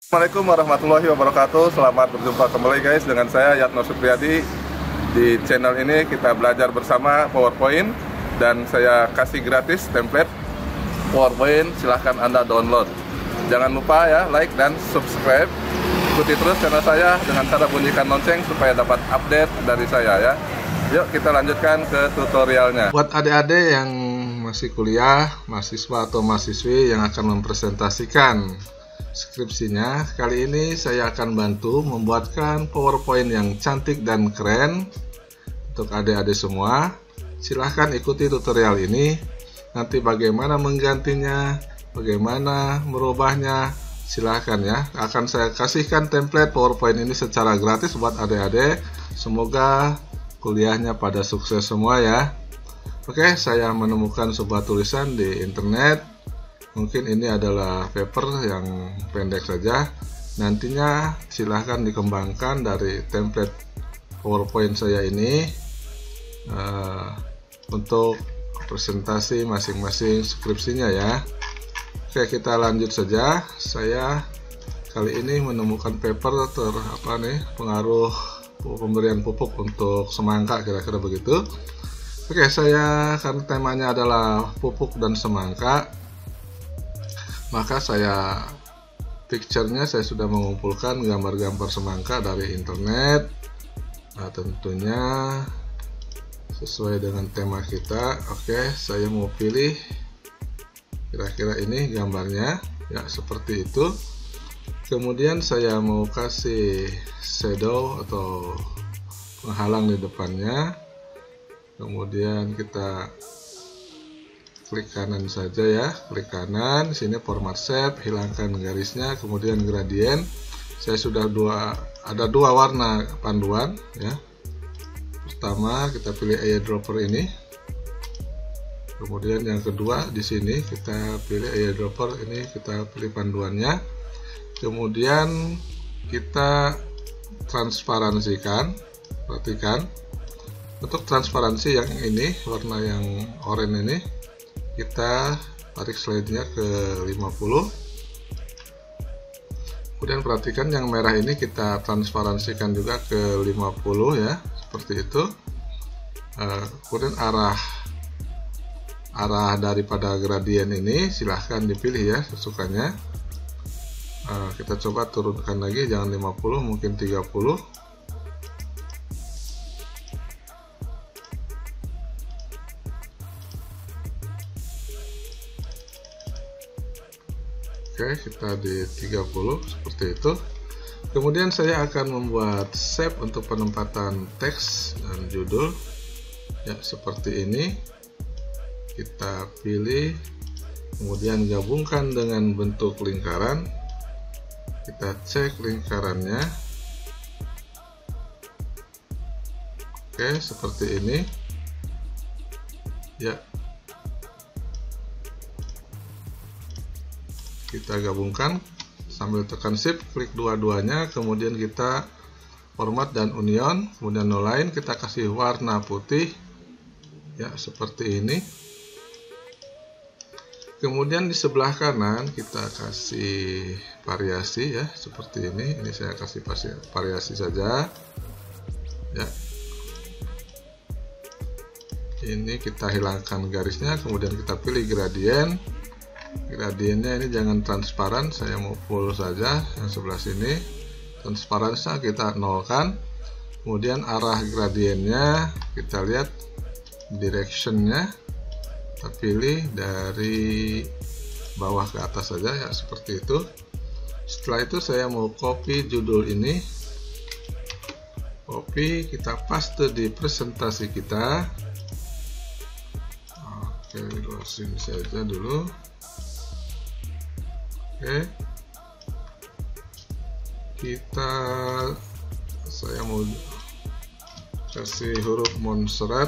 Assalamualaikum warahmatullahi wabarakatuh. Selamat berjumpa kembali guys dengan saya Yatno Supriyadi. Di channel ini kita belajar bersama PowerPoint dan saya kasih gratis template PowerPoint, silahkan Anda download. Jangan lupa ya like dan subscribe. Ikuti terus channel saya dengan cara bunyikan lonceng supaya dapat update dari saya ya. Yuk kita lanjutkan ke tutorialnya. Buat adik-adik yang masih kuliah, mahasiswa atau mahasiswi yang akan mempresentasikan skripsinya, kali ini saya akan bantu membuatkan PowerPoint yang cantik dan keren untuk adik-adik semua. Silahkan ikuti tutorial ini. Nanti bagaimana menggantinya, bagaimana merubahnya, silahkan ya. Akan saya kasihkan template PowerPoint ini secara gratis buat adik-adik. Semoga kuliahnya pada sukses semua ya. Oke, saya menemukan sebuah tulisan di internet. Mungkin ini adalah paper yang pendek saja. Nantinya silahkan dikembangkan dari template PowerPoint saya ini untuk presentasi masing-masing skripsinya ya. Oke, kita lanjut saja. Saya kali ini menemukan paper pengaruh pemberian pupuk untuk semangka, kira-kira begitu. Oke, saya kan temanya adalah pupuk dan semangka. Maka saya picture-nya saya sudah mengumpulkan gambar-gambar semangka dari internet. Nah, tentunya sesuai dengan tema kita. Oke, saya mau pilih kira-kira ini gambarnya ya, seperti itu. Kemudian saya mau kasih shadow atau penghalang di depannya. Kemudian kita klik kanan saja ya, klik kanan, sini format shape, hilangkan garisnya, kemudian gradient. Saya sudah ada dua warna panduan ya. Pertama kita pilih eyedropper ini, kemudian yang kedua di sini kita pilih eyedropper ini, kita pilih panduannya, kemudian kita transparansikan. Perhatikan, untuk transparansi yang ini, warna yang oranye ini, kita tarik slide-nya ke 50. Kemudian perhatikan yang merah ini kita transparansikan juga ke 50 ya, seperti itu. Kemudian arah daripada gradien ini silahkan dipilih ya, sesukanya. Kita coba turunkan lagi, jangan 50, mungkin 30. Oke, kita di 30 seperti itu. Kemudian saya akan membuat shape untuk penempatan teks dan judul ya, seperti ini. Kita pilih, kemudian gabungkan dengan bentuk lingkaran. Kita cek lingkarannya. Oke, seperti ini ya. Kita gabungkan sambil tekan shift, klik dua-duanya, kemudian kita format dan union, kemudian no line, kita kasih warna putih ya, seperti ini. Kemudian di sebelah kanan kita kasih variasi ya, seperti ini. Ini saya kasih variasi saja ya. Ini kita hilangkan garisnya, kemudian kita pilih gradient. Gradiennya ini jangan transparan, saya mau full saja. Yang sebelah sini transparansinya kita nolkan. Kemudian arah gradiennya kita lihat, directionnya kita pilih dari bawah ke atas saja ya, seperti itu. Setelah itu saya mau copy judul ini, copy, kita paste di presentasi kita. Oke, closing saja dulu. Oke, saya mau kasih huruf Montserrat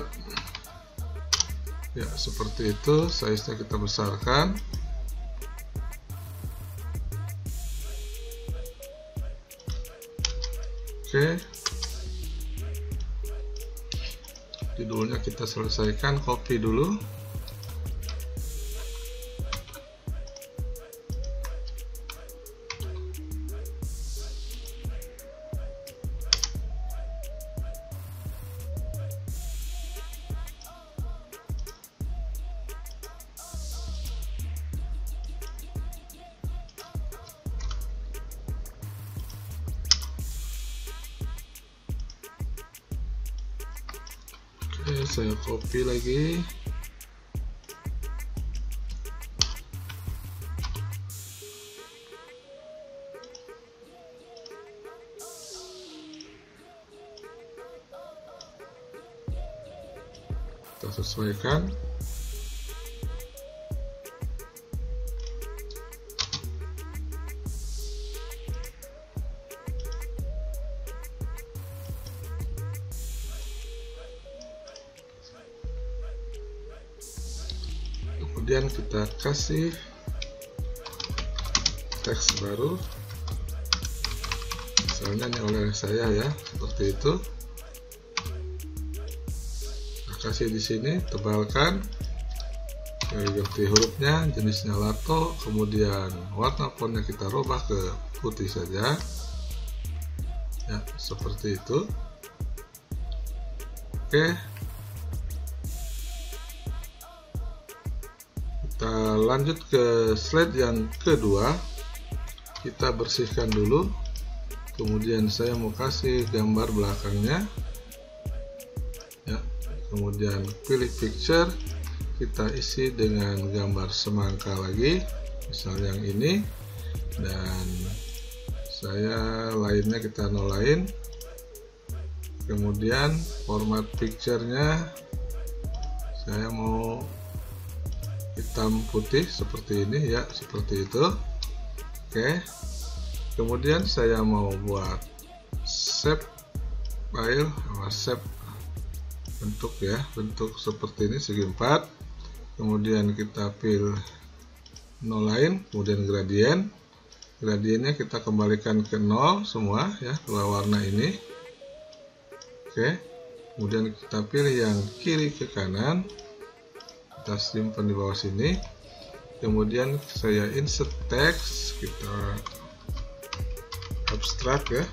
ya, seperti itu. Size-nya kita besarkan. Oke, judulnya kita selesaikan, copy dulu. Oke, saya copy lagi. Kita sesuaikan. Kemudian kita kasih teks baru, misalnya ini oleh saya ya, seperti itu. Kita kasih di sini, tebalkan, ganti hurufnya, jenisnya lato, kemudian warna fontnya kita rubah ke putih saja, ya seperti itu. Oke. Kita lanjut ke slide yang kedua. Kita bersihkan dulu. Kemudian saya mau kasih gambar belakangnya. Ya, kemudian pilih picture. Kita isi dengan gambar semangka lagi, misal yang ini. Dan saya lainnya kita nolain. Kemudian format picture-nya saya mau hitam putih seperti ini ya, seperti itu. Oke, kemudian saya mau buat save file, save bentuk ya, bentuk seperti ini segi 4. Kemudian kita pilih nolain, kemudian gradiennya kita kembalikan ke 0 semua ya, dua warna ini. Oke, kemudian kita pilih yang kiri ke kanan, kita simpan di bawah sini. Kemudian saya insert text, kita abstrak ya,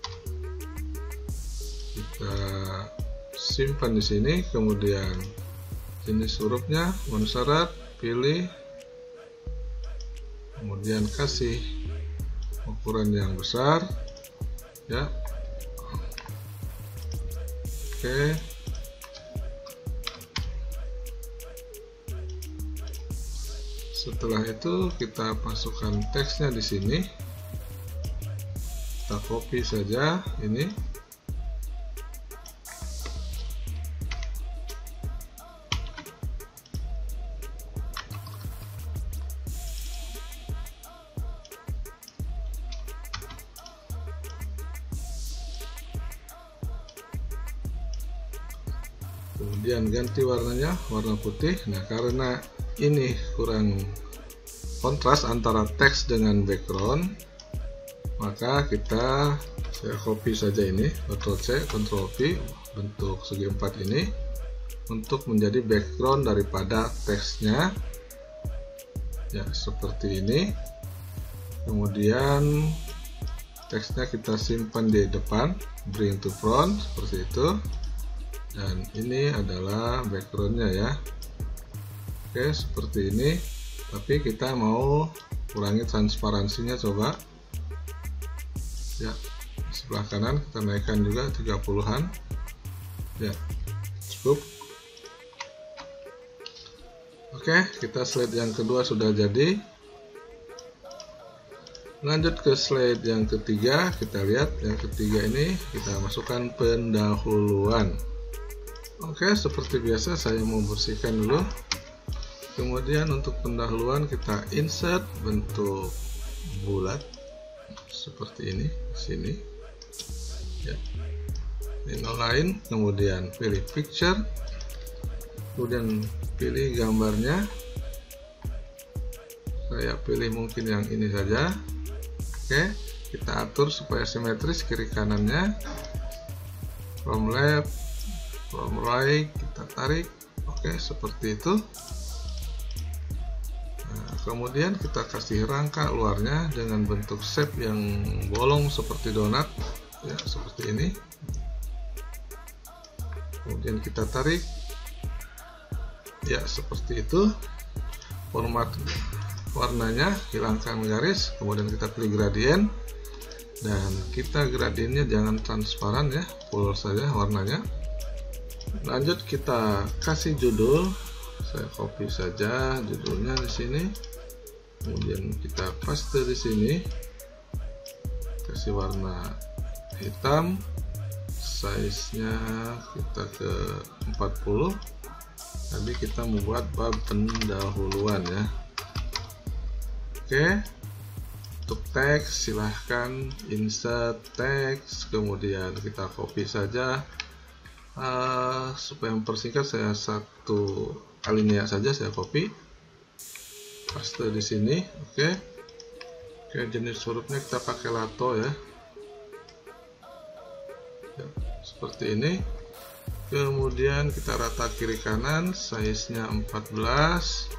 kita simpan di sini. Kemudian jenis hurufnya monosarat, pilih, kemudian kasih ukuran yang besar ya. Oke. Setelah itu kita masukkan teksnya di sini. Kita copy saja ini. Kemudian ganti warnanya warna putih. Nah, karena ini kurang kontras antara teks dengan background, maka saya copy saja ini, Ctrl C, Ctrl V, bentuk segi 4 ini untuk menjadi background daripada teksnya ya, seperti ini. Kemudian teksnya kita simpan di depan, bring to front seperti itu, dan ini adalah backgroundnya ya. Oke, seperti ini. Tapi kita mau kurangi transparansinya, coba ya, sebelah kanan kita naikkan juga 30-an ya, cukup. Oke, kita slide yang kedua sudah jadi. Lanjut ke slide yang ketiga. Kita lihat yang ketiga ini, kita masukkan pendahuluan. Oke, seperti biasa saya mau bersihkan dulu. Kemudian untuk pendahuluan kita insert bentuk bulat seperti ini, sini ya, ini lain. Kemudian pilih picture, kemudian pilih gambarnya. Saya pilih mungkin yang ini saja. Oke, kita atur supaya simetris kiri kanannya, from left, from right, kita tarik. Oke, seperti itu. Kemudian kita kasih rangka luarnya dengan bentuk shape yang bolong seperti donat ya, seperti ini. Kemudian kita tarik ya, seperti itu. Format warnanya, hilangkan garis, kemudian kita pilih gradien, dan kita gradiennya jangan transparan ya, full saja warnanya. Lanjut kita kasih judul. Saya copy saja judulnya di sini. Kemudian kita paste di sini. Kasih warna hitam. Size-nya kita ke 40. Tadi kita membuat bab pendahuluan ya. Oke. Untuk teks silahkan insert teks, kemudian kita copy saja. Supaya mempersingkat saya satu alinea saja saya copy, paste di sini. Oke, jenis hurufnya kita pakai lato ya, seperti ini. Kemudian kita rata kiri kanan, size nya 14,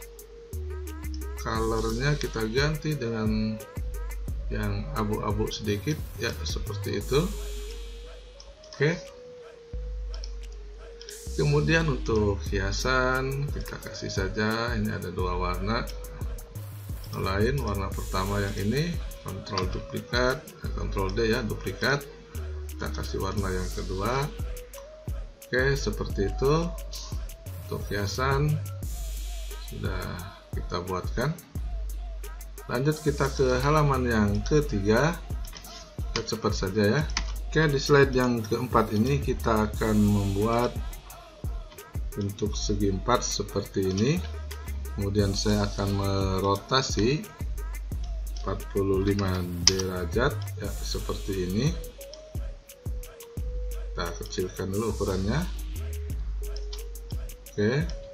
colornya kita ganti dengan yang abu-abu sedikit ya, seperti itu. Oke. Kemudian untuk hiasan kita kasih saja, ini ada dua warna lain. Warna pertama yang ini, Ctrl duplikat, Ctrl D ya, duplikat. Kita kasih warna yang kedua. Oke, seperti itu. Untuk hiasan sudah kita buatkan. Lanjut kita ke halaman yang ketiga. Kita cepat saja ya. Oke, di slide yang keempat ini kita akan membuat bentuk segi 4 seperti ini. Kemudian saya akan merotasi 45 derajat ya, seperti ini. Kita kecilkan dulu ukurannya. Oke.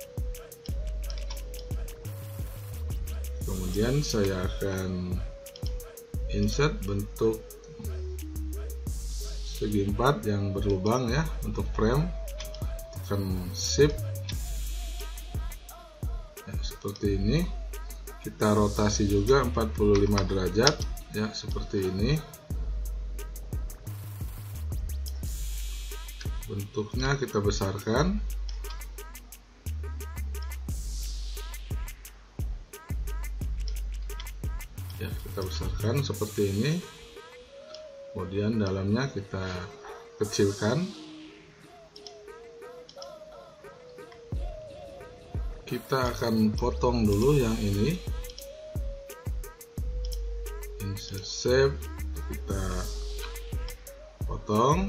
Kemudian saya akan insert bentuk segi 4 yang berlubang ya, untuk frame. Tekan shift ya, seperti ini. Kita rotasi juga 45 derajat ya, seperti ini. Bentuknya kita besarkan ya, kita besarkan seperti ini. Kemudian dalamnya kita kecilkan. Kita akan potong dulu yang ini, insert shape, kita potong,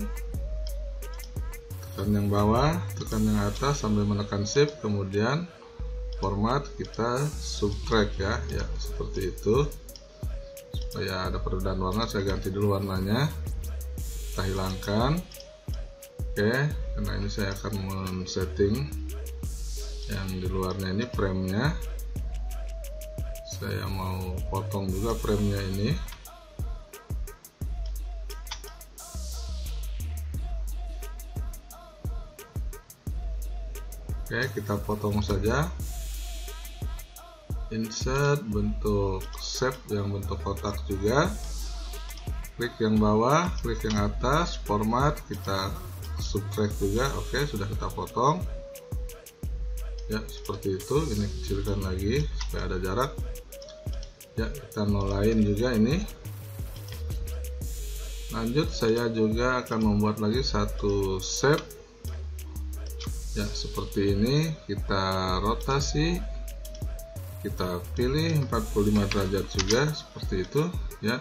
tekan yang bawah, tekan yang atas sambil menekan shift, kemudian format kita subtract ya, seperti itu. Supaya ada perbedaan warna, saya ganti dulu warnanya, kita hilangkan. Oke, karena ini saya akan men-setting yang di luarnya ini frame-nya. Saya mau potong juga frame-nya ini. Oke, kita potong saja. Insert bentuk shape yang bentuk kotak juga. Klik yang bawah, klik yang atas, format, kita subtract juga. Oke, sudah kita potong. Ya, seperti itu. Ini kecilkan lagi supaya ada jarak. Ya, kita nolain juga ini. Lanjut, saya juga akan membuat lagi satu shape. Ya, seperti ini. Kita rotasi. Kita pilih 45 derajat juga, seperti itu ya.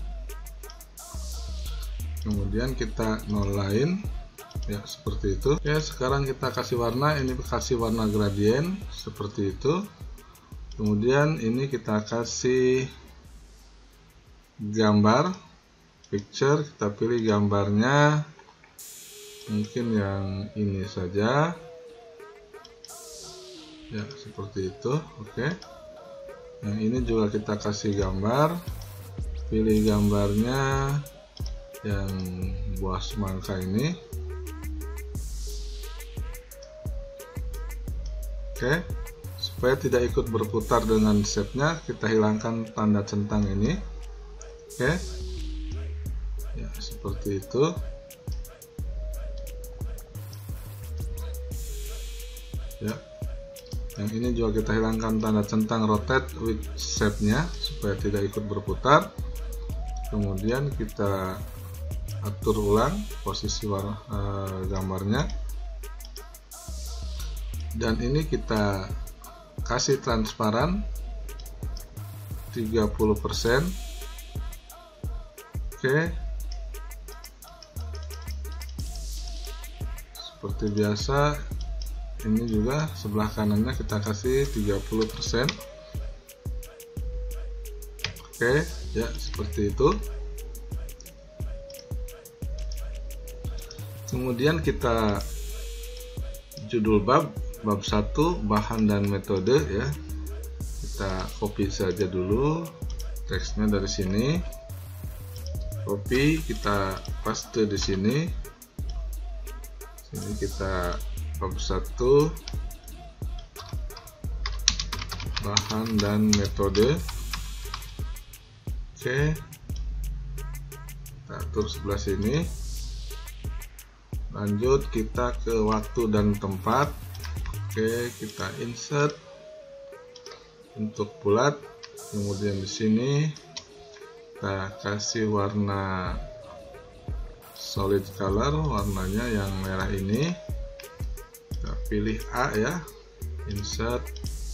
Kemudian kita nolain. Ya, seperti itu. Oke, sekarang kita kasih warna. Ini kasih warna gradient seperti itu. Kemudian ini kita kasih gambar picture. Kita pilih gambarnya mungkin yang ini saja ya, seperti itu. Oke, yang ini juga kita kasih gambar. Pilih gambarnya yang buah semangka ini. Oke, supaya tidak ikut berputar dengan shape-nya, kita hilangkan tanda centang ini. Oke, ya, seperti itu. Ya, yang ini juga kita hilangkan tanda centang rotate with shape-nya supaya tidak ikut berputar. Kemudian kita atur ulang posisi gambarnya. dan ini kita kasih transparan 30%. Oke, seperti biasa ini juga sebelah kanannya kita kasih 30%. Oke ya, seperti itu. Kemudian kita judul bab 1, bahan dan metode ya. Kita copy saja dulu teksnya dari sini. Copy, kita paste di sini. Sini kita bab 1, bahan dan metode. Oke, kita atur sebelah sini. Lanjut kita ke waktu dan tempat. Oke, kita insert untuk bulat. Kemudian di sini kita kasih warna solid color, warnanya yang merah ini. Kita pilih A ya, insert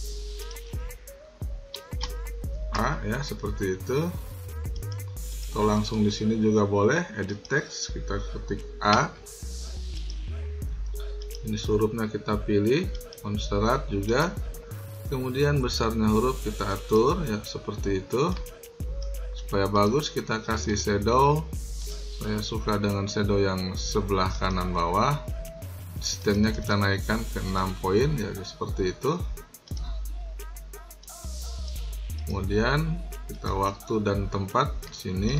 A ya, seperti itu. Atau langsung di sini juga boleh, edit text, kita ketik A. Ini hurufnya kita pilih, monsterat juga. Kemudian besarnya huruf kita atur ya, seperti itu. Supaya bagus kita kasih shadow. Saya suka dengan shadow yang sebelah kanan bawah. Distance-nya kita naikkan ke 6 poin ya, seperti itu. Kemudian kita waktu dan tempat di sini.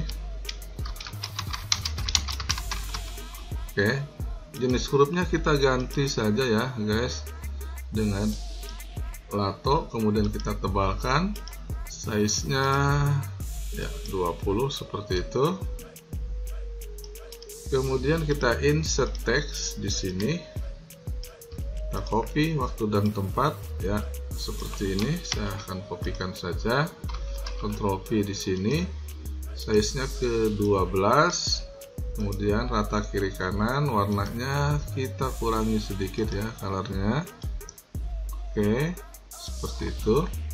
Oke, jenis hurufnya kita ganti saja ya guys, dengan lato. Kemudian kita tebalkan, size-nya ya 20 seperti itu. Kemudian kita insert text di sini. Kita copy waktu dan tempat ya, seperti ini. Saya akan kopikan saja. Ctrl V di sini. Size-nya ke 12. Kemudian rata kiri kanan, warnanya kita kurangi sedikit ya colornya. Oke, seperti itu.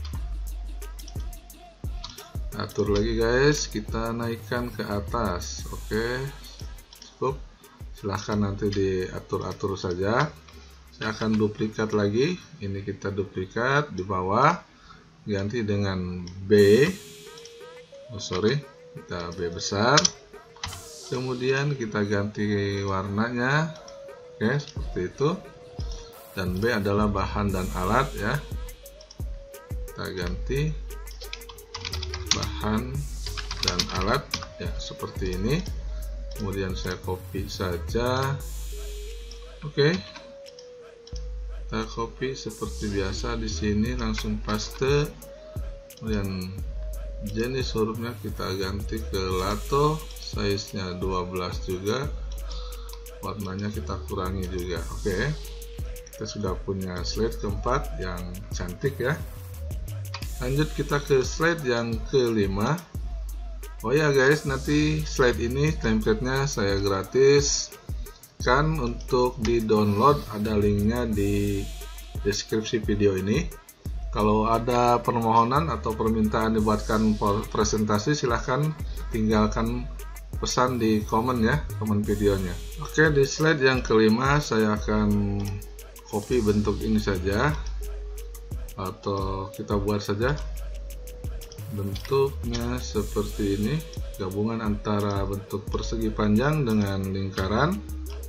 Atur lagi guys, kita naikkan ke atas. Oke, cukup. Silahkan nanti diatur-atur saja. Saya akan duplikat lagi. Ini kita duplikat di bawah, ganti dengan B. Kita B besar. Kemudian kita ganti warnanya. Oke, seperti itu. Dan B adalah bahan dan alat ya. Kita ganti bahan dan alat ya, seperti ini. Kemudian saya copy saja. Oke, kita copy seperti biasa di sini, langsung paste. Kemudian jenis hurufnya kita ganti ke lato, size-nya 12 juga, warnanya kita kurangi juga. Oke, kita sudah punya slide keempat yang cantik ya. Lanjut kita ke slide yang kelima. Oh ya guys, nanti slide ini template-nya saya gratis kan untuk di download, ada linknya di deskripsi video ini. Kalau ada permohonan atau permintaan dibuatkan presentasi, silahkan tinggalkan pesan di komen ya, komen videonya. Oke, di slide yang kelima saya akan copy bentuk ini saja, atau kita buat saja bentuknya seperti ini, gabungan antara bentuk persegi panjang dengan lingkaran.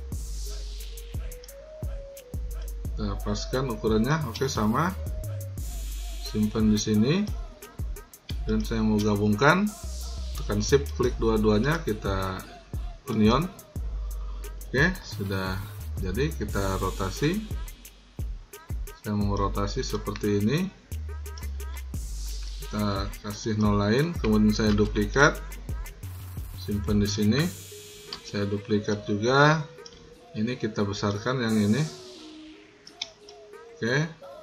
Kita paskan ukurannya. Oke, sama, simpan di sini. Dan saya mau gabungkan, tekan shift klik dua-duanya, kita union. Oke, sudah jadi. Kita rotasi. Saya mau rotasi seperti ini. Kita kasih nol lain, kemudian saya duplikat, simpan di sini. Saya duplikat juga. Ini kita besarkan yang ini. Oke.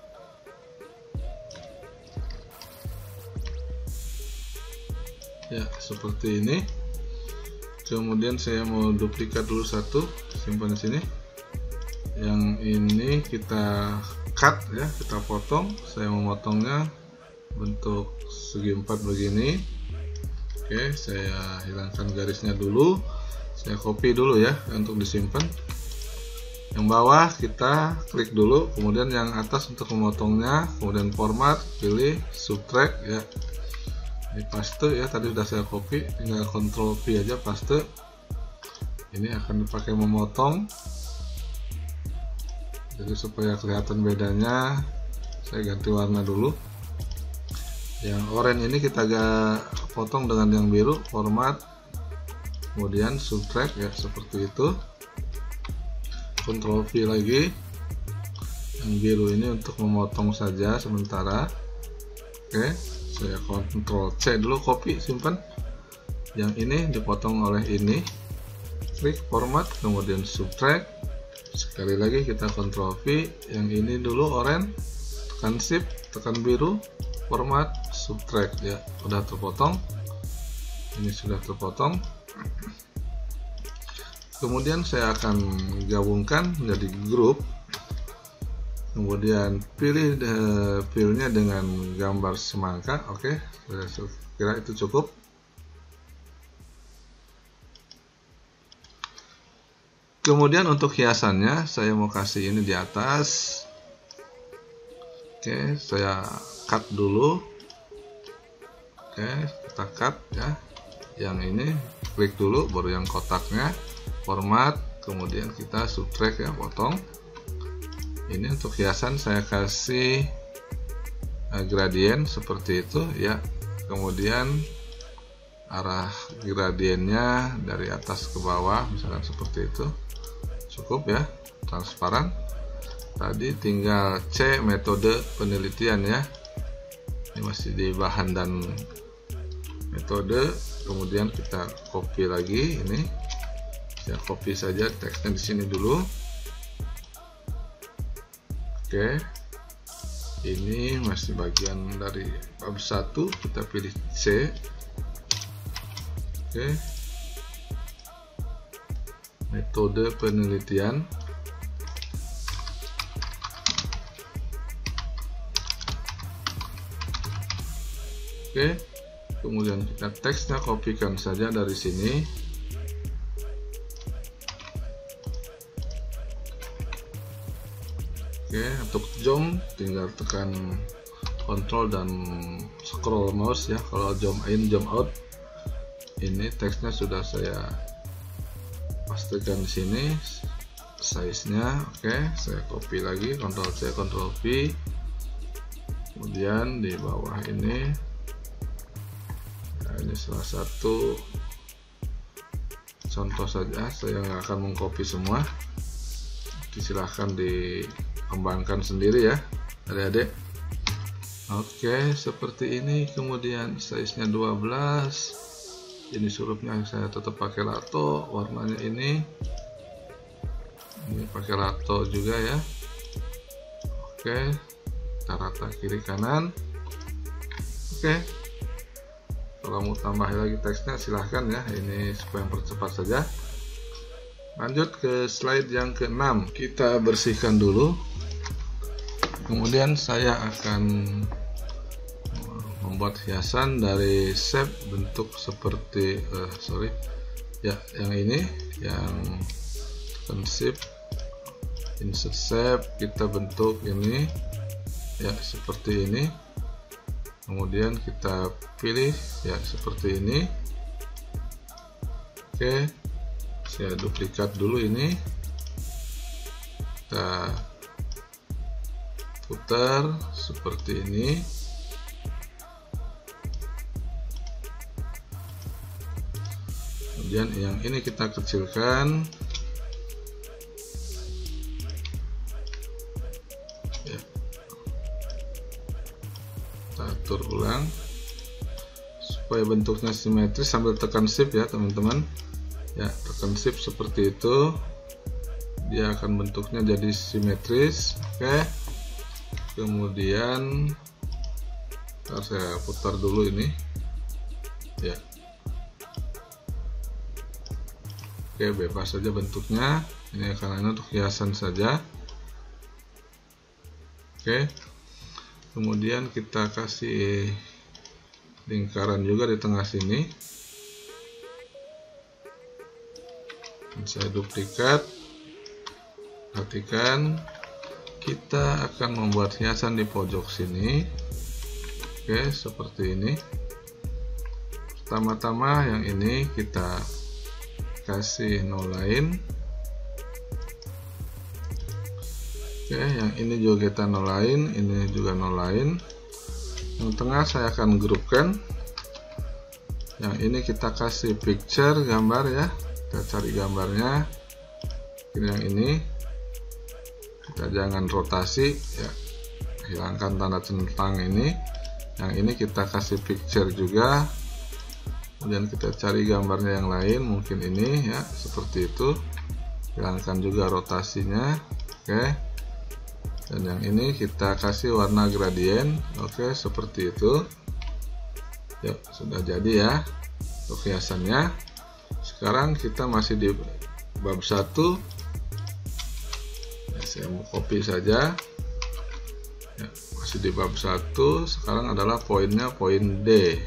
Ya, seperti ini. Kemudian saya mau duplikat dulu satu, simpan di sini. Yang ini kita cut ya, kita potong. Saya memotongnya bentuk segi 4 begini. Oke, saya hilangkan garisnya dulu, saya copy dulu ya untuk disimpan. Yang bawah kita klik dulu, kemudian yang atas untuk memotongnya, kemudian format, pilih subtract ya. Ini paste ya, tadi sudah saya copy, tinggal Ctrl V aja paste. Ini akan dipakai memotong. Jadi supaya kelihatan bedanya, saya ganti warna dulu. Yang oranye ini kita agak potong dengan yang biru, format, kemudian subtract ya, seperti itu. Ctrl V lagi. Yang biru ini untuk memotong saja sementara. Oke, saya Ctrl C dulu, copy, simpan. Yang ini dipotong oleh ini. Klik format, kemudian subtract. Sekali lagi kita Ctrl V. Yang ini dulu oranye, tekan shift, tekan biru, format, subtract ya. Udah terpotong. Ini sudah terpotong. Kemudian saya akan gabungkan menjadi grup. Kemudian pilih filenya dengan gambar semangka. Oke, saya kira itu cukup. Kemudian untuk hiasannya saya mau kasih ini di atas. Oke, saya cut dulu. Oke, kita cut ya. Yang ini klik dulu, baru yang kotaknya. Format, kemudian kita subtract ya, potong. Ini untuk hiasan saya kasih gradien seperti itu ya. Kemudian arah gradiennya dari atas ke bawah, misalkan seperti itu. Cukup ya, transparan. Tadi tinggal C metode penelitian ya. Ini masih di bahan dan metode. Kemudian kita copy lagi ini. Saya copy saja teksnya di sini dulu. Oke, ini masih bagian dari bab 1, kita pilih C. Oke, metode penelitian. Oke, kemudian kita teksnya kopikan saja dari sini. Oke, untuk zoom tinggal tekan Ctrl dan scroll mouse ya. Kalau zoom in, zoom out, ini teksnya sudah saya pastikan di sini size-nya. Oke, saya copy lagi, Ctrl C, Ctrl V. Kemudian di bawah ini, nah, ini salah satu contoh saja. Saya nggak akan mengcopy semua. Silahkan dikembangkan sendiri ya adik-adik. Oke, seperti ini. Kemudian size-nya 12. Ini surupnya saya tetap pakai lato, warnanya ini pakai lato juga ya. Oke, kita rata kiri kanan. Oke, kalau mau tambah lagi teksnya silahkan ya, ini supaya mempercepat saja. Lanjut ke slide yang ke-6. Kita bersihkan dulu. Kemudian saya akan membuat hiasan dari shape bentuk seperti ya, yang ini, yang tekan shift, insert shape, kita bentuk ini ya, seperti ini. Kemudian kita pilih ya, seperti ini. Oke, saya duplikat dulu ini, kita putar seperti ini. Kemudian yang ini kita kecilkan ya. Kita atur ulang supaya bentuknya simetris sambil tekan shift ya teman-teman ya. Tekan shift seperti itu, dia akan bentuknya jadi simetris. Oke, kemudian saya putar dulu ini ya. Oke, bebas saja bentuknya. Ini karena ini untuk hiasan saja. Oke, kemudian kita kasih lingkaran juga di tengah sini. Dan saya duplikat. Perhatikan, kita akan membuat hiasan di pojok sini. Oke, seperti ini. Pertama-tama yang ini kita kasih nolain. Oke, yang ini juga kita nolain, ini juga nolain. Yang tengah saya akan grupkan. Yang ini kita kasih picture, gambar ya. Kita cari gambarnya. Yang ini kita jangan rotasi ya, hilangkan tanda centang ini. Yang ini kita kasih picture juga. Kemudian kita cari gambarnya yang lain, mungkin ini ya, seperti itu. Hilangkan juga rotasinya. Oke. Dan yang ini kita kasih warna gradien. Oke, seperti itu. Ya, sudah jadi ya untuk hiasannya. Sekarang kita masih di bab 1. Ya, saya mau copy saja. Ya, masih di bab 1. Sekarang adalah poinnya poin D.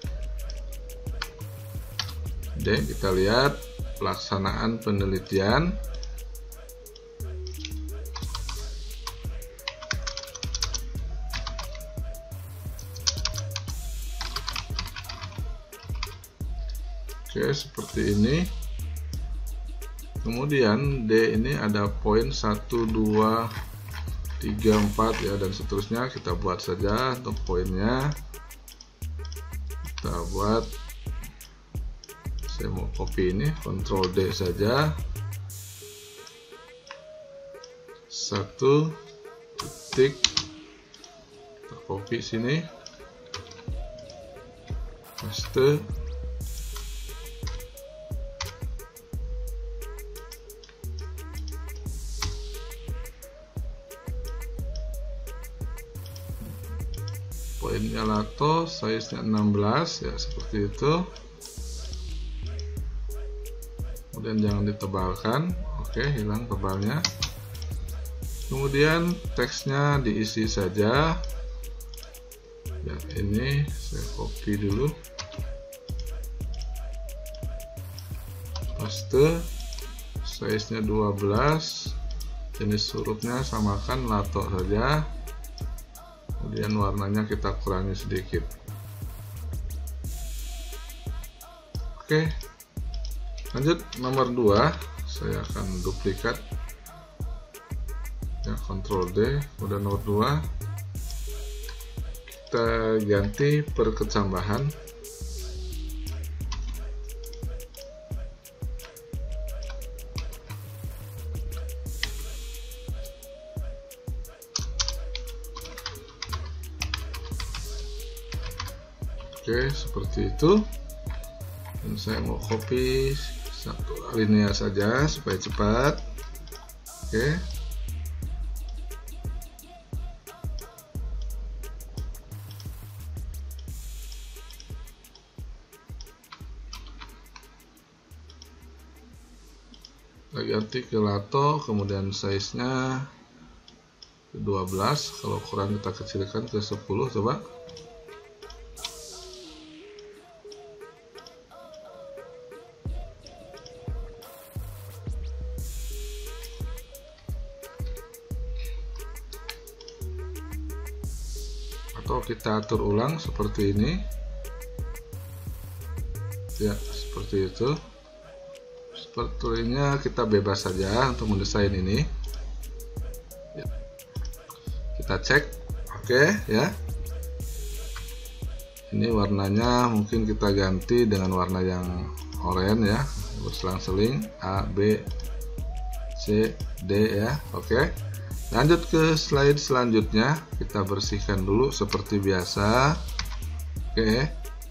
D, kita lihat pelaksanaan penelitian. Oke, seperti ini. Kemudian D ini ada poin 1, 2, 3, 4 ya, dan seterusnya. Kita buat saja untuk poinnya. Kita buat, saya mau copy ini, Ctrl D saja. 1 titik, kita copy sini, paste. Poinnya lato, size-nya 16 ya, seperti itu. Kemudian jangan ditebalkan. Oke, hilang tebalnya. Kemudian teksnya diisi saja ya, ini saya copy dulu, paste, size-nya 12, jenis hurufnya samakan lato saja. Kemudian warnanya kita kurangi sedikit. Oke, lanjut nomor 2. Saya akan duplikat ya, Ctrl D. Kemudian nomor 2 kita ganti perkecambahan. Oke, seperti itu. Dan saya mau copy satu alinea saja supaya cepat. Oke. Kita ganti ke lato, kemudian size-nya 12. Kalau kurang kita kecilkan ke 10, coba. Atau kita atur ulang seperti ini ya, seperti itu. Sepertinya kita bebas saja untuk mendesain ini ya. Kita cek. Oke ya, ini warnanya mungkin kita ganti dengan warna yang oranye ya, berselang-seling A, B, C, D ya. Oke, lanjut ke slide selanjutnya. Kita bersihkan dulu seperti biasa. Oke.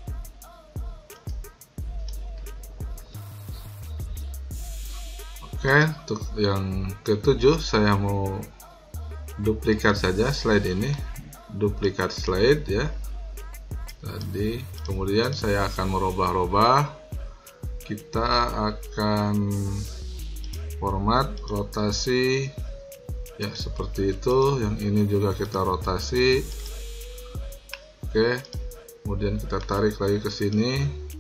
Oke, untuk yang ke-7 saya mau duplikat saja slide ini. Duplikat slide ya. Tadi kemudian saya akan merubah-rubah. Kita akan format, rotasi, ya seperti itu. Yang ini juga kita rotasi. Oke, kemudian kita tarik lagi ke sini,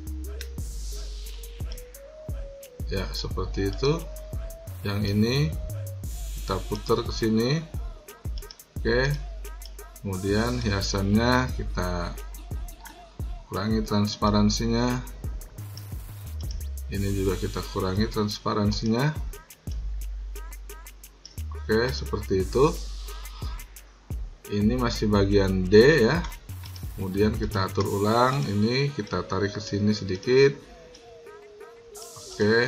ya seperti itu. Yang ini kita putar ke sini. Oke, kemudian hiasannya kita kurangi transparansinya. Ini juga kita kurangi transparansinya. Oke, seperti itu. Ini masih bagian D ya. Kemudian kita atur ulang. Ini kita tarik ke sini sedikit. Oke.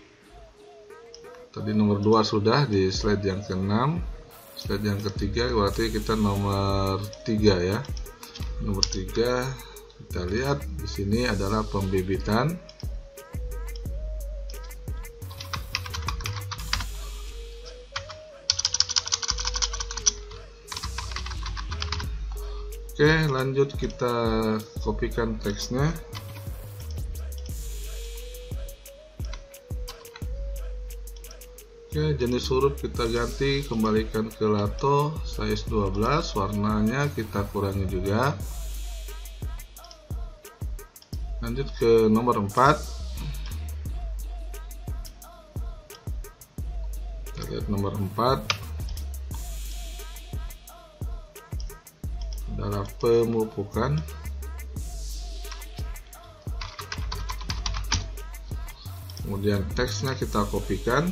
Tadi nomor 2 sudah di slide yang ke-6. Slide yang ketiga berarti kita nomor 3 ya. Nomor 3 kita lihat di sini adalah pembibitan. Oke, lanjut kita kopikan teksnya. Oke, jenis huruf kita ganti, kembalikan ke lato size 12, warnanya kita kurangi juga. Lanjut ke nomor 4. Kita lihat nomor 4 adalah pemupukan. Kemudian teksnya kita kopikan.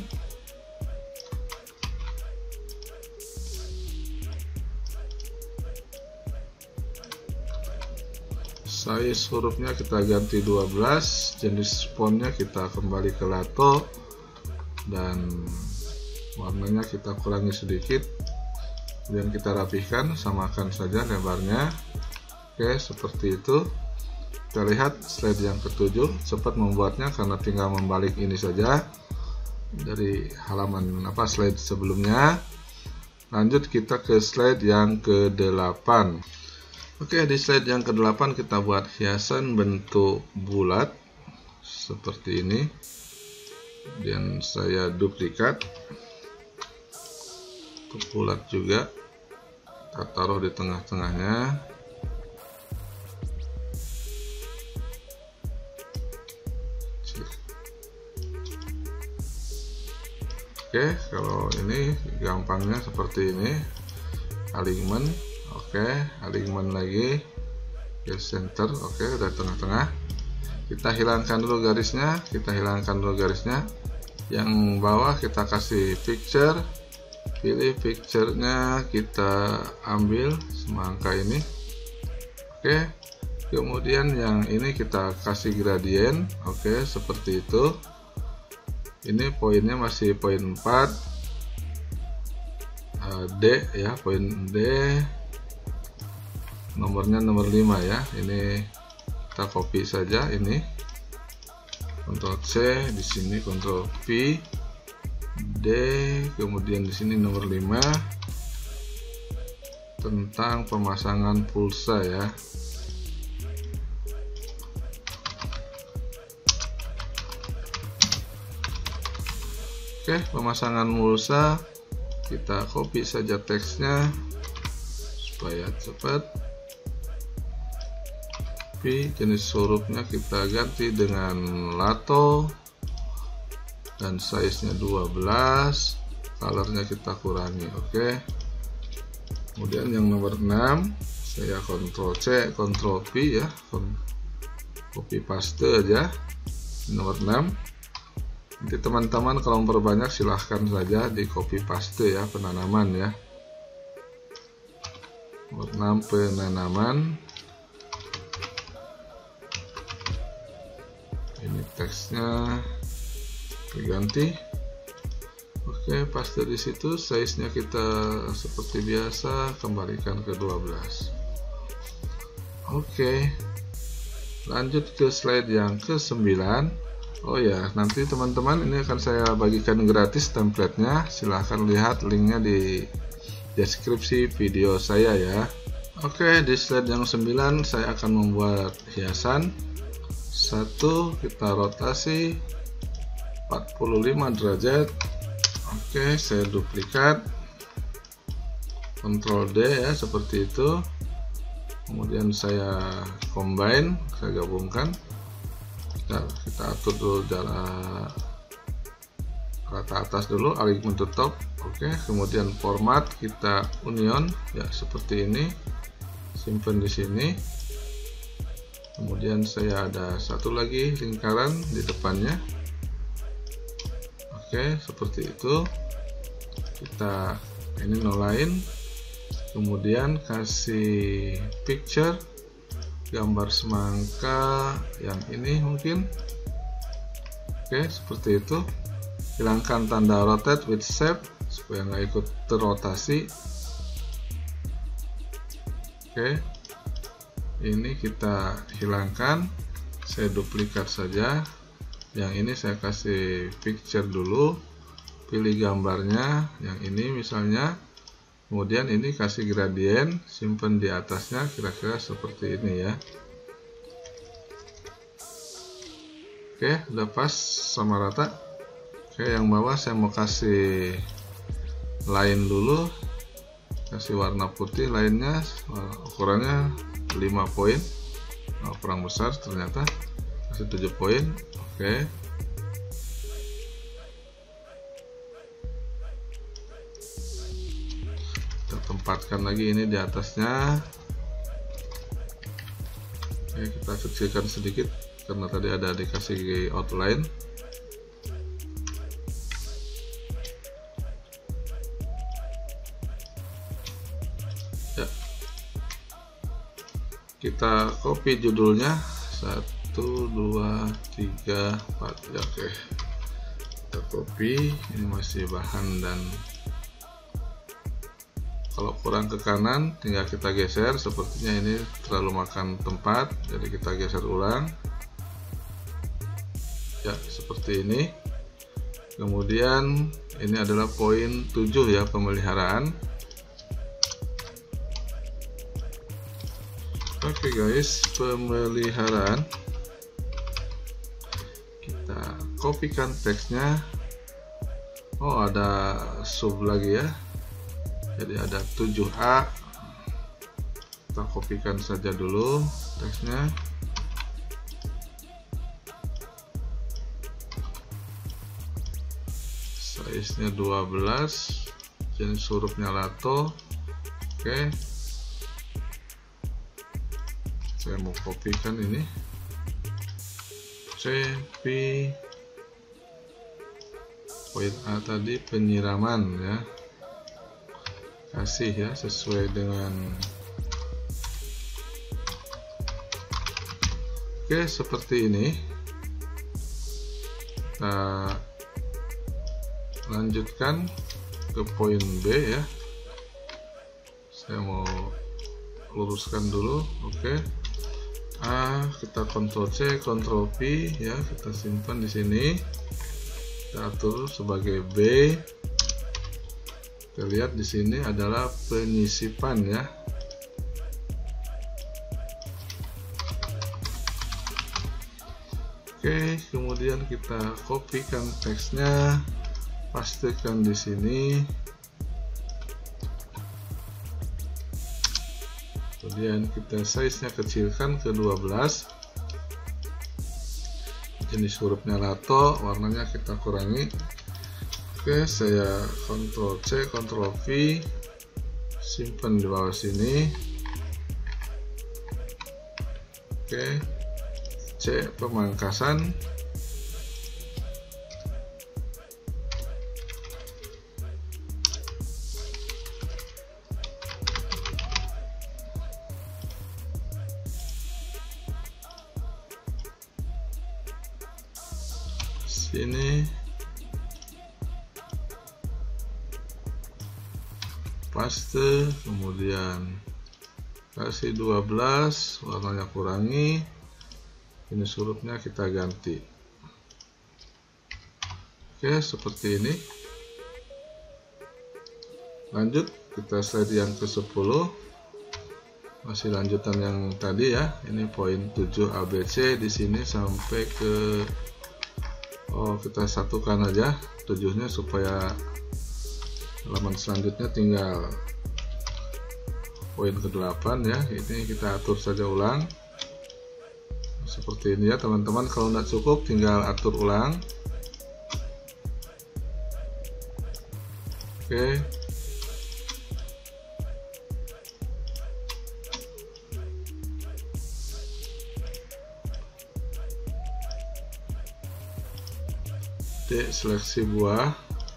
Size hurufnya kita ganti 12, jenis fontnya kita kembali ke lato, dan warnanya kita kurangi sedikit. Kemudian kita rapihkan, samakan saja lebarnya. Oke, seperti itu. Kita lihat slide yang ke-7, cepat membuatnya karena tinggal membalik ini saja dari halaman slide sebelumnya. Lanjut kita ke slide yang ke-8. Oke, di slide yang ke-8 kita buat hiasan bentuk bulat seperti ini. Kemudian saya duplikat untuk bulat juga, kita taruh di tengah-tengahnya. Oke, kalau ini gampangnya seperti ini, alignment. Oke, alignment lagi ke center. Oke, udah tengah-tengah. Kita hilangkan dulu garisnya, yang bawah kita kasih picture, pilih picture-nya, kita ambil semangka ini. Oke, kemudian yang ini kita kasih gradient. Oke, seperti itu. Ini poinnya masih poin 4 D ya, poin D. Nomornya nomor 5 ya. Ini kita copy saja ini. Ctrl C, di sini Ctrl V, D, kemudian di sini nomor 5 tentang pemasangan pulsa ya. Oke, pemasangan pulsa kita copy saja teksnya supaya cepat. Jenis hurufnya kita ganti dengan lato dan size nya 12, colornya kita kurangi. Oke, kemudian yang nomor 6 saya Ctrl C Ctrl V ya, copy paste aja nomor 6. Nanti teman-teman kalau memperbanyak silahkan saja di copy paste ya, penanaman ya. Nomor 6 penanaman. Ini teksnya diganti. Oke, paste di situ. Size nya kita seperti biasa, kembalikan ke 12. Oke, lanjut ke slide yang ke-9. Oh ya, nanti teman-teman ini akan saya bagikan gratis template-nya. Silahkan lihat linknya di deskripsi video saya ya. Oke, di slide yang 9 saya akan membuat hiasan. 1, kita rotasi 45 derajat. Oke, saya duplikat. Ctrl D ya, seperti itu. Kemudian saya combine, saya gabungkan. Kita atur dulu jarak rata atas dulu, alignment to top. Oke, kemudian format kita union ya, seperti ini. Simpan di sini. Kemudian saya ada satu lagi lingkaran di depannya. Oke, seperti itu. Kita ini nolain, kemudian kasih picture, gambar semangka yang ini mungkin. Oke, seperti itu. Hilangkan tanda rotate with shape supaya nggak ikut terrotasi. Oke, ini kita hilangkan. Saya duplikat saja. Yang ini saya kasih picture dulu, pilih gambarnya yang ini misalnya, kemudian ini kasih gradient, simpan di atasnya kira-kira seperti ini ya. Oke, udah pas sama rata. Oke, yang bawah saya mau kasih line dulu, kasih warna putih lainnya, ukurannya 5 poin. Kurang besar ternyata, kasih 7 poin. Oke, kita tempatkan lagi ini di atasnya. Oke, kita kecilkan sedikit karena tadi ada dikasih outline. Ya, kita copy judulnya 1, 2, 3, 4 ya. Oke, kita copy. Ini masih bahan, dan kalau kurang ke kanan tinggal kita geser. Sepertinya ini terlalu makan tempat, jadi kita geser ulang ya, seperti ini. Kemudian ini adalah poin 7 ya, pemeliharaan. Oke guys, pemeliharaan. Kita kopikan teksnya. Oh, ada sub lagi ya. Jadi ada 7A. Kita kopikan saja dulu teksnya. Size-nya 12. Jenis hurufnya Lato. Oke. Saya mau kopikan ini. CP poin A tadi penyiraman ya. Kasih ya sesuai dengan. Oke, seperti ini. Kita lanjutkan ke poin B ya. Saya mau luruskan dulu. Oke. A, kita Ctrl C, Ctrl V ya, kita simpan di sini. Kita atur sebagai B. Kita lihat di sini adalah penyisipan ya. Oke, kemudian kita kopikan teksnya, pastikan di sini. Kemudian kita size-nya kecilkan ke 12. Jenis hurufnya Lato, warnanya kita kurangi. Oke, saya Ctrl C, Ctrl V, simpan di bawah sini. Oke, C pemangkasan. Sini paste, kemudian kasih 12, warnanya kurangi, ini hurufnya kita ganti. Oke, seperti ini. Lanjut, kita slide yang ke 10, masih lanjutan yang tadi ya. Ini poin 7 ABC di sini sampai ke, oh, kita satukan aja 7-nya supaya halaman selanjutnya tinggal poin ke-8 ya. Ini kita atur saja ulang seperti ini ya teman-teman. Kalau tidak cukup tinggal atur ulang. Oke. Seleksi buah.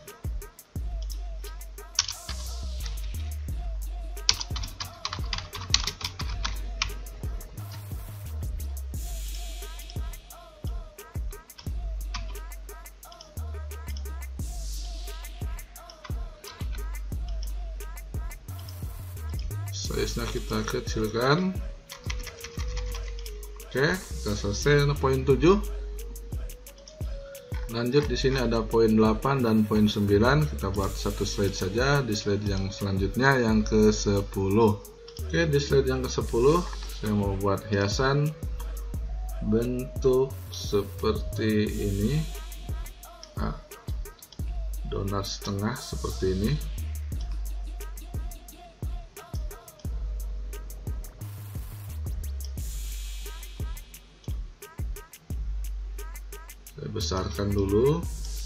Size-nya kita kecilkan. Oke, kita selesai poin 7. Lanjut, di sini ada poin 8 dan poin 9. Kita buat satu slide saja. Di slide yang selanjutnya yang ke-10. Oke, di slide yang ke-10 saya mau buat hiasan bentuk seperti ini. Donat setengah seperti ini. Saya besarkan dulu.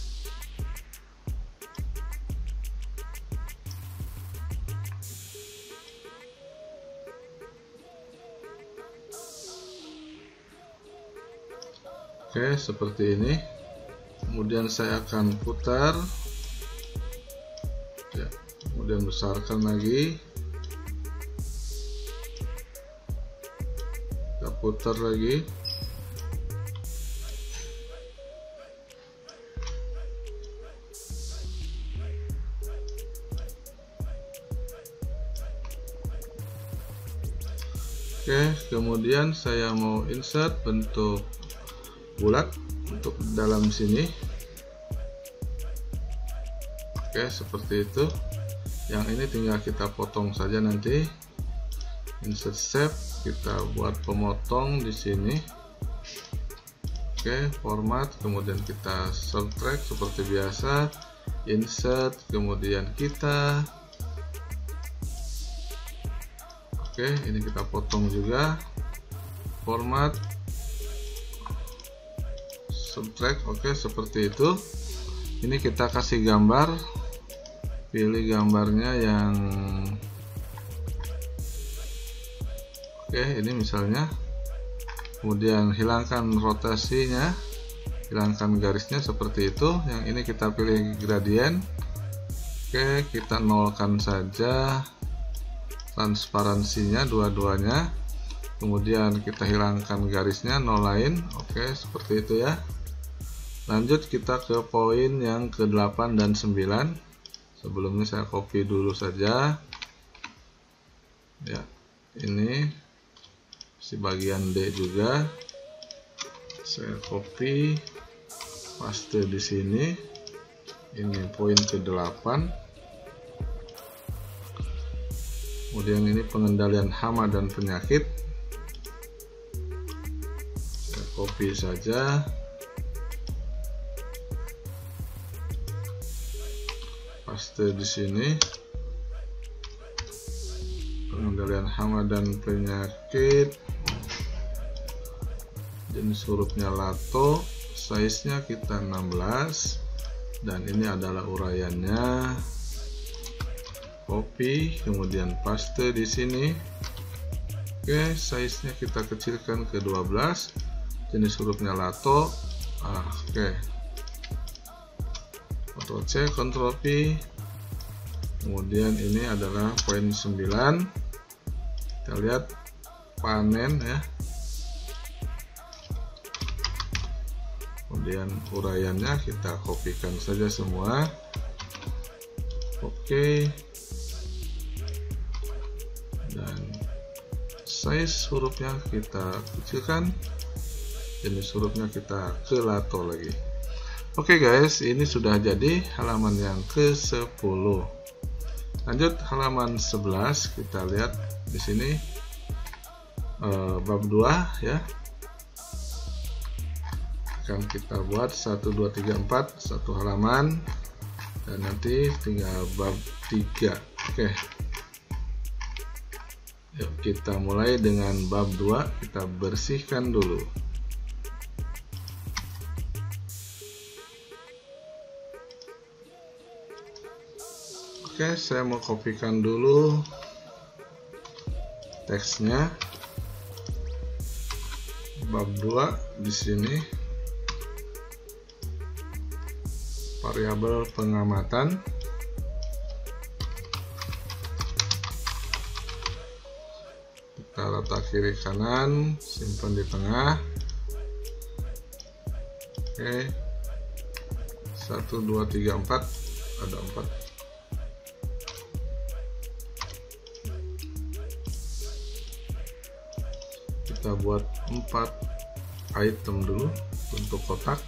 Oke, seperti ini. Kemudian saya akan putar ya, kemudian besarkan lagi, kita putar lagi. Oke, kemudian saya mau insert bentuk bulat untuk dalam sini. Oke, seperti itu. Yang ini tinggal kita potong saja nanti. Insert shape, kita buat pemotong di sini. Oke, format, kemudian kita subtract seperti biasa. Insert, kemudian kita oke, ini kita potong juga. Format, subtract. Oke, seperti itu. Ini kita kasih gambar. Pilih gambarnya yang oke, ini misalnya. Kemudian hilangkan rotasinya, hilangkan garisnya seperti itu. Yang ini kita pilih gradient. Oke, kita nolkan saja transparansinya dua-duanya. Kemudian kita hilangkan garisnya, nolain. Oke, seperti itu ya. Lanjut kita ke poin yang ke-8 dan 9. Sebelumnya saya copy dulu saja ya. Ini si bagian D juga saya copy, paste di sini. Ini poin ke-8. Kemudian ini pengendalian hama dan penyakit. Saya copy saja. Paste di sini. Pengendalian hama dan penyakit. Jenis hurufnya lato. Size-nya kita 16. Dan ini adalah uraiannya. Copy, kemudian paste di sini. Oke, size-nya kita kecilkan ke 12. Jenis hurufnya lato. Oke. Ctrl C, Ctrl V. Kemudian ini adalah poin 9. Kita lihat panen ya. Kemudian uraiannya kita kopikan saja semua. Oke. Dan size hurufnya kita kecilkan, jenis hurufnya kita ke lato lagi. Oke guys, ini sudah jadi halaman yang ke-10. Lanjut halaman 11, kita lihat di sini bab 2 ya. Akan kita buat 1 2 3 4 satu halaman, dan nanti tinggal bab 3. Oke. Yuk kita mulai dengan bab 2, kita bersihkan dulu. Oke, saya mau kopikan dulu teksnya. Bab 2 di sini variabel pengamatan. Kita letak kiri kanan, simpan di tengah. Oke, 1 2 3 4, ada 4. Kita buat 4 item dulu untuk kotak.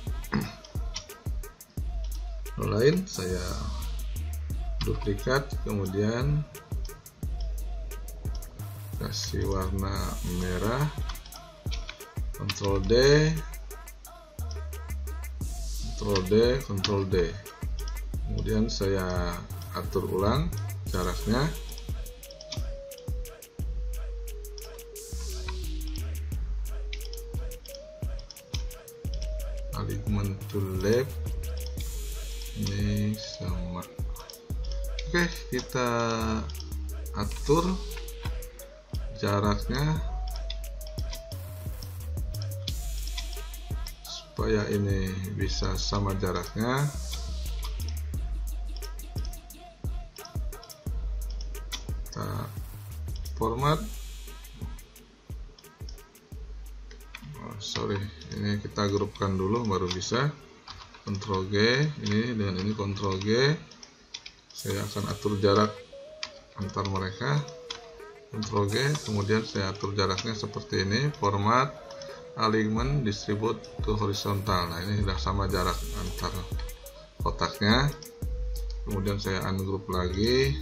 Lain saya duplikat, kemudian kasih warna merah, Ctrl D, Ctrl D, Ctrl D. Kemudian saya atur ulang jaraknya. Alignment to left, ini sama. Oke, kita atur jaraknya supaya ini bisa sama jaraknya. Kita format, ini kita grupkan dulu baru bisa. Ctrl G, ini dengan ini Ctrl G. Saya akan atur jarak antar mereka. Ctrl G, kemudian saya atur jaraknya seperti ini. Format, alignment, distribute to horizontal. Nah, ini sudah sama jarak antar kotaknya. Kemudian saya ungroup lagi.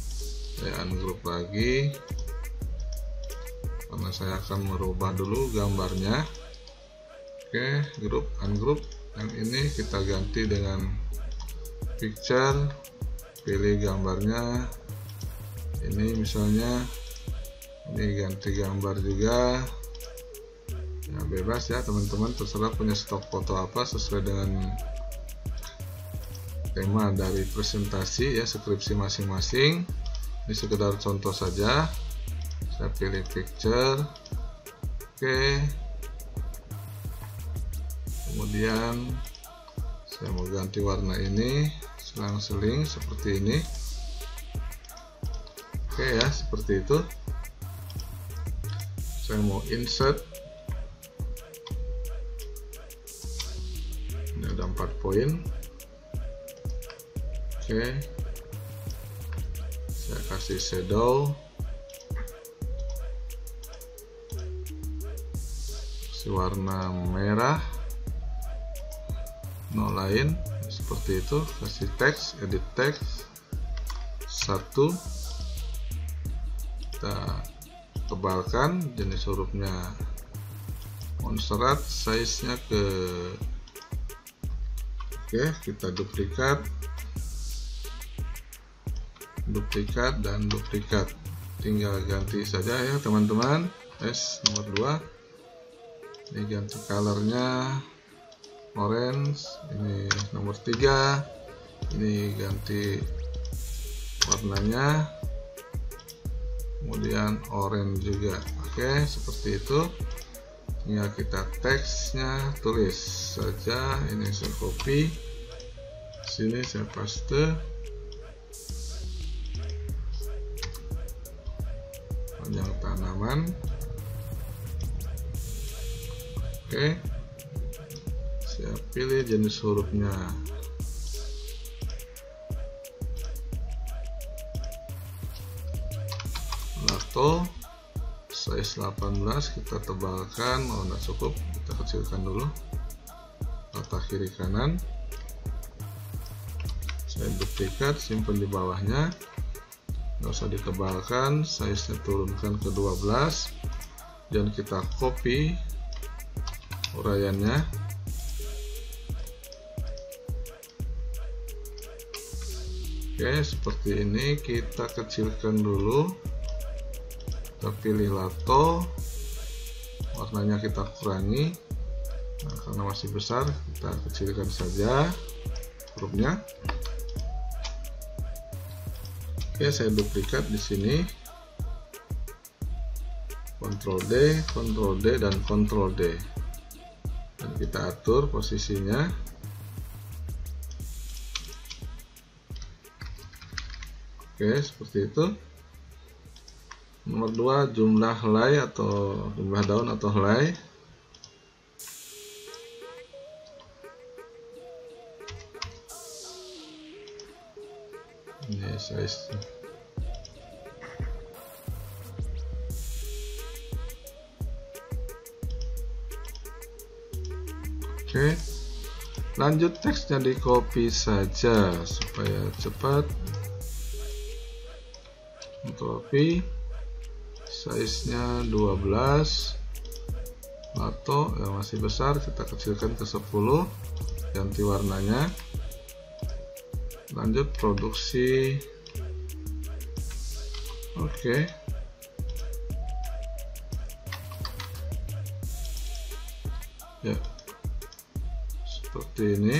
Karena saya akan merubah dulu gambarnya. Oke, group, ungroup. Yang ini kita ganti dengan picture. Pilih gambarnya. Ini misalnya, ini ganti gambar juga. Ya, bebas ya teman-teman, terserah punya stok foto apa sesuai dengan tema dari presentasi ya, skripsi masing-masing. Ini sekedar contoh saja. Saya pilih picture. Oke. Kemudian saya mau ganti warna ini, selang-seling seperti ini. Oke ya, seperti itu. Saya mau insert. Ini ada 4 poin. Oke. Saya kasih shadow. Kasih warna merah. No lain, seperti itu. Kasih teks, edit teks. 1. Kita tebalkan jenis hurufnya Montserrat, size nya ke. Oke, kita duplikat dan duplikat, tinggal ganti saja ya teman-teman. S nomor 2, ini ganti colornya orange. Ini nomor 3, ini ganti warnanya, kemudian orange juga. Oke, seperti itu. Tinggal kita teksnya tulis saja. Ini saya copy, sini saya paste. Panjang tanaman. Oke, saya pilih jenis hurufnya. Lato, size 18, kita tebalkan. Oh, tidak cukup, kita kecilkan dulu. Letak kiri kanan. Saya duplikat, simpan di bawahnya. Nggak usah ditebalkan, size nya turunkan ke 12, dan kita copy uraiannya. Oke, seperti ini. Kita kecilkan dulu, kita kita pilih lato, warnanya kita kurangi. Nah, karena masih besar kita kecilkan saja hurufnya. Oke, saya duplikat di sini. Ctrl D, dan Ctrl D. Dan kita atur posisinya. Oke, seperti itu. Nomor 2, jumlah helai atau jumlah daun atau helai. Ini size. Oke, lanjut teksnya di copy saja supaya cepat. Copy, size nya 12, lato yang masih besar kita kecilkan ke 10, ganti warnanya. Lanjut produksi. Oke. Ya, seperti ini.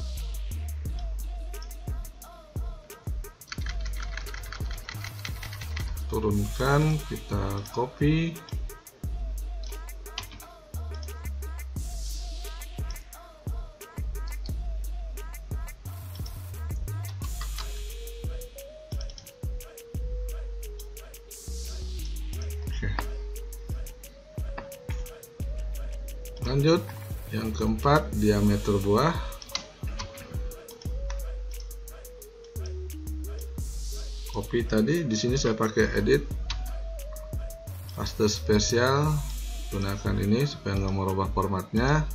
Turunkan, kita copy. Lanjut yang keempat, diameter buah. Copy tadi, di sini saya pakai edit paste spesial, gunakan ini supaya nggak merubah formatnya.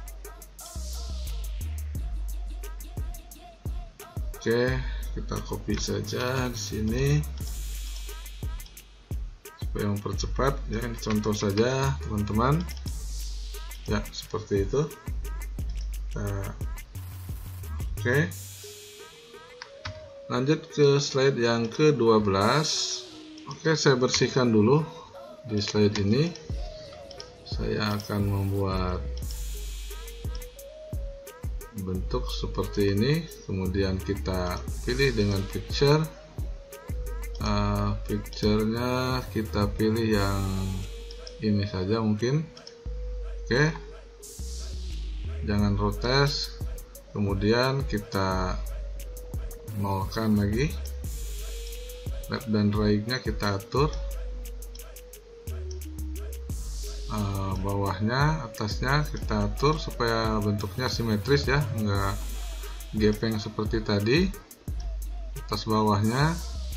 Oke, kita copy saja di sini supaya mempercepat ya. Ini contoh saja teman-teman. Ya, seperti itu. Nah, oke. Lanjut ke slide yang ke-12. Oke, saya bersihkan dulu di slide ini. Saya akan membuat bentuk seperti ini. Kemudian kita pilih dengan picture. Picture-nya kita pilih yang ini saja mungkin. Oke, jangan rotate. Kemudian kita nolkan lagi, left dan right-nya kita atur. Bawahnya, atasnya kita atur supaya bentuknya simetris ya, enggak gepeng seperti tadi. Atas bawahnya.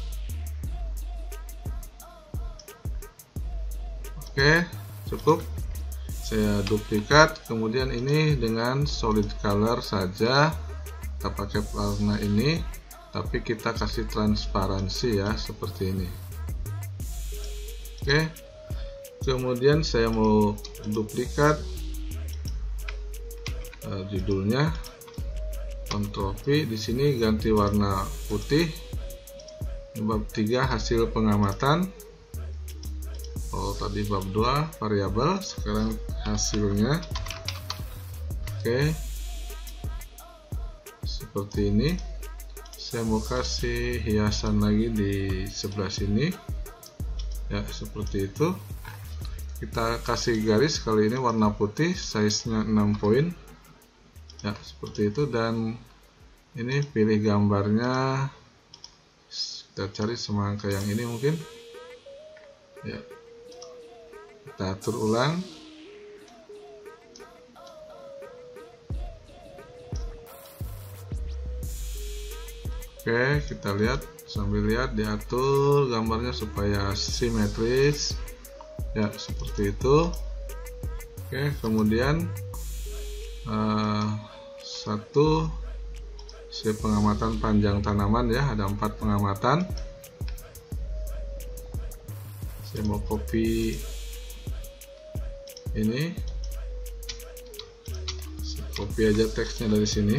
Oke, cukup. Saya duplikat, kemudian ini dengan solid color saja, kita pakai warna ini, tapi kita kasih transparansi ya, seperti ini. Oke, kemudian saya mau duplikat judulnya, Ctrl V, di sini ganti warna putih. Bab 3 hasil pengamatan. Oh, tadi bab 2 variabel, sekarang hasilnya. Oke, seperti ini. Saya mau kasih hiasan lagi di sebelah sini ya, seperti itu. Kita kasih garis, kali ini warna putih, size nya 6 poin ya, seperti itu. Dan ini pilih gambarnya, kita cari semangka yang ini mungkin ya. Kita atur ulang. Oke, kita lihat, sambil lihat diatur gambarnya supaya simetris ya, seperti itu. Oke, kemudian satu, pengamatan panjang tanaman ya, ada 4 pengamatan. Saya mau copy ini, copy aja teksnya dari sini.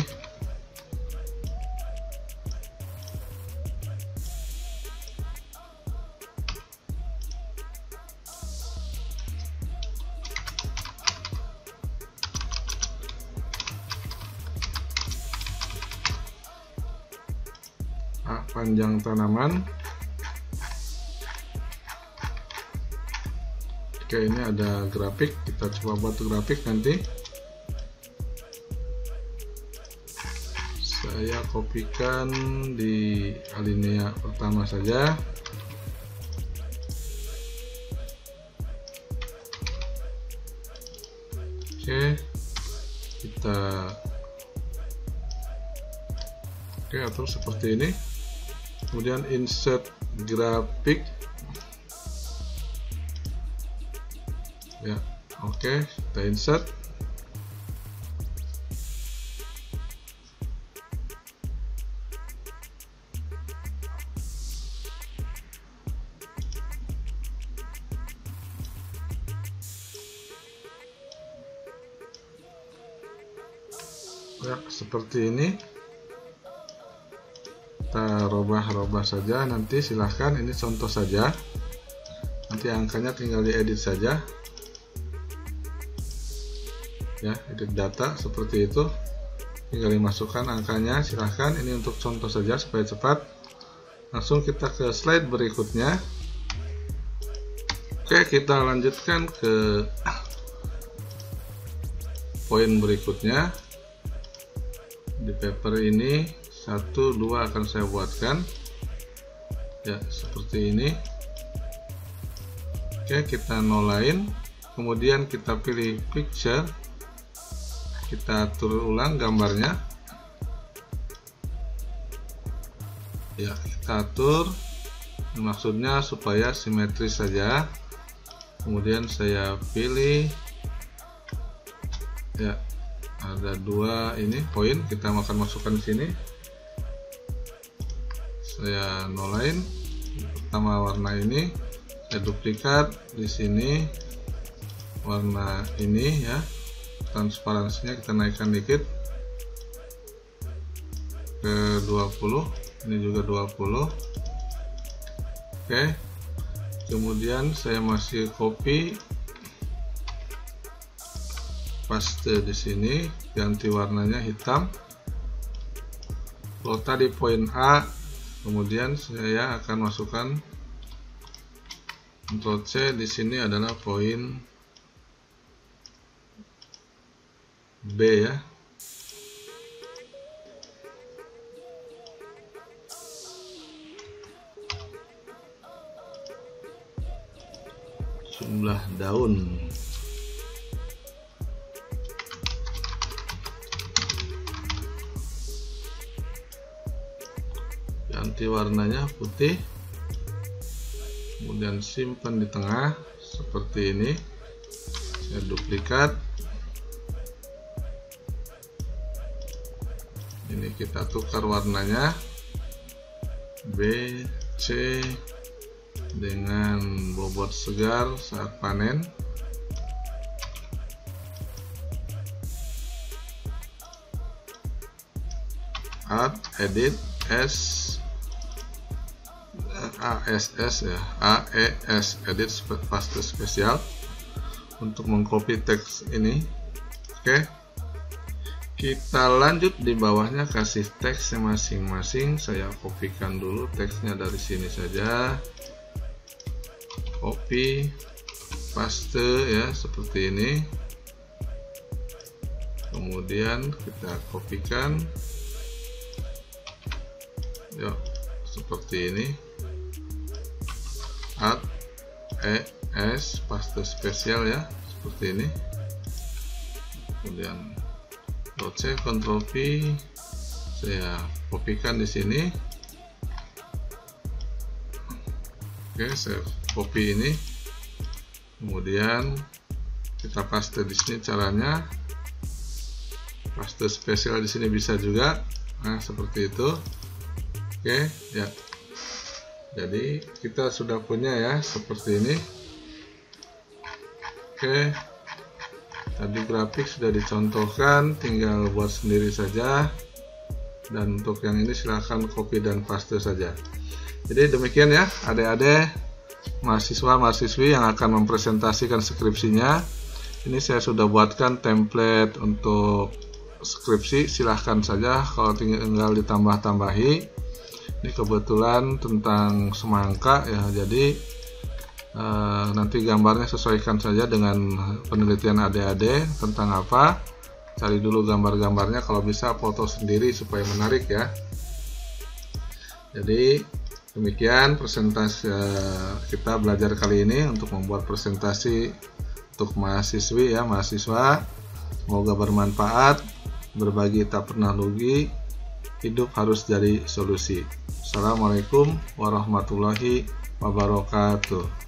panjang tanaman. Oke, ini ada grafik, kita coba buat grafik nanti. Saya kopikan di alinea pertama saja. Oke, kita atur seperti ini. Kemudian insert grafik. Ya, oke, kita insert. Ya, seperti ini. Kita robah-robah saja, nanti silahkan, ini contoh saja, nanti angkanya tinggal diedit saja ya, edit data seperti itu, tinggal dimasukkan angkanya, silahkan. Ini untuk contoh saja supaya cepat. Langsung kita ke slide berikutnya. Oke, kita lanjutkan ke poin berikutnya. Di paper ini 1, 2 akan saya buatkan ya, seperti ini. Oke, kita nolain, kemudian kita pilih picture, kita atur ulang gambarnya ya, kita atur, maksudnya supaya simetris saja. Kemudian saya pilih ya, ada 2 ini poin, kita akan masukkan di sini. Saya nolain, pertama warna ini, saya duplikat di sini warna ini ya, transparansinya kita naikkan dikit ke 20, ini juga 20. Oke, kemudian saya masih copy, paste di sini, ganti warnanya hitam. Kalau tadi poin A, kemudian saya akan masukkan Ctrl C, di sini adalah poin B ya. Jumlah daun. Ganti warnanya putih, kemudian simpan di tengah seperti ini. Saya duplikat, ini kita tukar warnanya B, C dengan bobot segar saat panen. Add, edit, ASS ya, AES, edit paste spesial untuk mengcopy teks ini. Oke, kita lanjut di bawahnya, kasih teksnya masing-masing. Saya kopikan dulu teksnya dari sini saja, copy, paste ya, seperti ini. Kemudian kita kopikan, yuk, seperti ini. Add, ES, paste spesial ya, seperti ini. Kemudian C, Ctrl V, saya kopikan di sini. Oke, saya copy ini. Kemudian kita paste di sini caranya. Paste spesial di sini bisa juga. Nah, seperti itu. Oke, ya. Jadi kita sudah punya ya, seperti ini. Oke, tadi grafik sudah dicontohkan, tinggal buat sendiri saja. Dan untuk yang ini silahkan copy dan paste saja. Jadi demikian ya adik-adik, mahasiswa-mahasiswi yang akan mempresentasikan skripsinya. Ini saya sudah buatkan template untuk skripsi, silahkan saja kalau tinggal ditambah-tambahi. Ini kebetulan tentang semangka ya, jadi nanti gambarnya sesuaikan saja dengan penelitian adik-adik tentang apa. Cari dulu gambar-gambarnya, kalau bisa foto sendiri supaya menarik ya. Jadi demikian presentasi kita belajar kali ini untuk membuat presentasi untuk mahasiswi ya, mahasiswa. Semoga bermanfaat. Berbagi tak pernah rugi, hidup harus jadi solusi. Assalamualaikum warahmatullahi wabarakatuh.